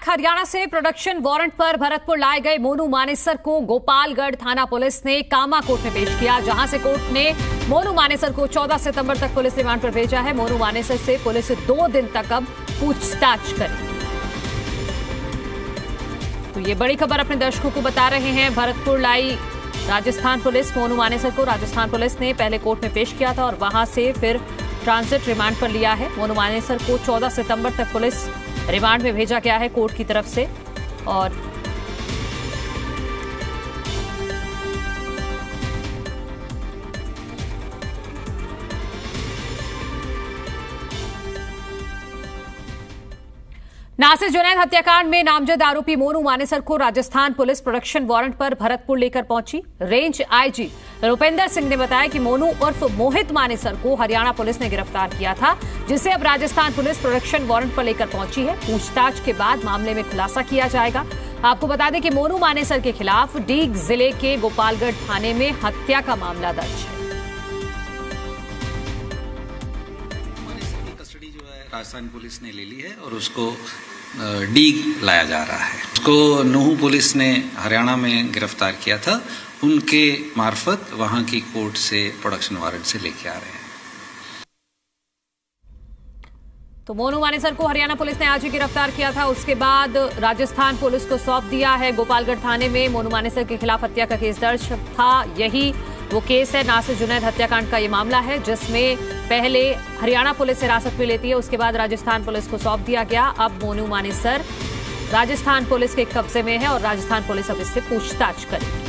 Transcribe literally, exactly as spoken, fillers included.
हरियाणा से production warrant पर भरतपुर लाए गए मोनू मानेसर को गोपालगढ़ थाना पुलिस ने कामा कोर्ट में पेश किया, जहां से कोर्ट ने मोनू मानेसर को चौदह सितंबर तक पुलिस रिमांड पर भेजा है। मोनू मानेसर से पुलिस दो दिन तक अब पूछताछ करेगी। तो ये बड़ी खबर अपने दर्शकों को बता रहे हैं। भरतपुर लाई राजस्थान पुलिस मोनू मानेसर को राजस्थान पुलिस ने पहले कोर्ट में पेश किया था और वहां से फिर ट्रांजिट रिमांड पर लिया है। मोनू मानेसर को चौदह सितंबर तक पुलिस रिमांड में भेजा गया है कोर्ट की तरफ से। और नासिर जुनैद हत्याकांड में नामजद आरोपी मोनू मानेसर को राजस्थान पुलिस प्रोडक्शन वारंट पर भरतपुर लेकर पहुंची। रेंज आईजी रुपेंद्र सिंह ने बताया कि मोनू उर्फ मोहित मानेसर को हरियाणा पुलिस ने गिरफ्तार किया था, जिसे अब राजस्थान पुलिस प्रोडक्शन वारंट पर लेकर पहुंची है। पूछताछ के बाद मामले में खुलासा किया जाएगा। आपको बता दें कि मोनू मानेसर के खिलाफ डीग जिले के गोपालगढ़ थाने में हत्या का मामला दर्ज है। कस्टडी जो है राजस्थान पुलिस ने ले ली है और उसको डीग लाया जा रहा है। उसको नूहू पुलिस ने हरियाणा में गिरफ्तार किया था, उनके मार्फत वहां की कोर्ट से प्रोडक्शन वारंट से लेके आ रहे हैं। तो मोनू मानेसर को हरियाणा पुलिस ने आज ही गिरफ्तार किया था, उसके बाद राजस्थान पुलिस को सौंप दिया है। गोपालगढ़ थाने में मोनू मानेसर के खिलाफ हत्या का केस दर्ज था। यही वो केस है, नासिर जुनैद हत्याकांड का ये मामला है, जिसमें पहले हरियाणा पुलिस हिरासत में लेती है, उसके बाद राजस्थान पुलिस को सौंप दिया गया। अब मोनू मानेसर राजस्थान पुलिस के कब्जे में है और राजस्थान पुलिस अब इससे पूछताछ करेगी।